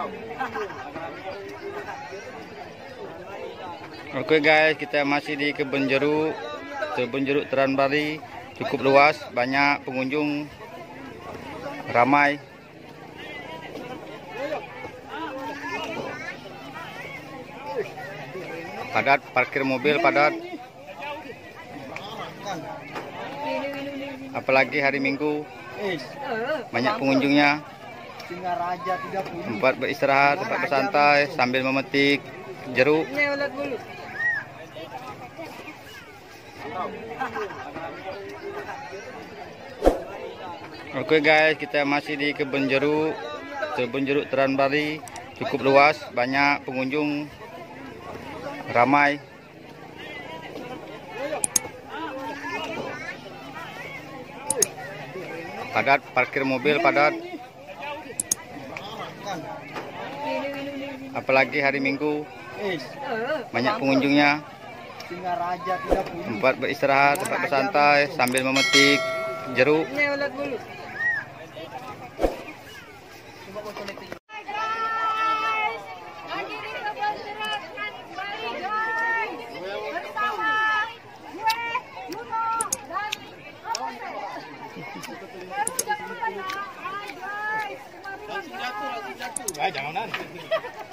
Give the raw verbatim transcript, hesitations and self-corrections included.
Oke guys, kita masih di kebun jeruk. Kebun jeruk Teran Bali cukup luas, banyak pengunjung, ramai. Padat, parkir mobil padat. Apalagi hari Minggu, banyak pengunjungnya. Tempat beristirahat, tempat bersantai sambil memetik jeruk. Oke guys, kita masih di kebun jeruk. Kebun jeruk Teran Bali cukup luas, banyak pengunjung, ramai. Padat, parkir mobil padat. Apalagi hari Minggu, banyak pengunjungnya. Tempat beristirahat, tempat bersantai sambil memetik jeruk. Jangan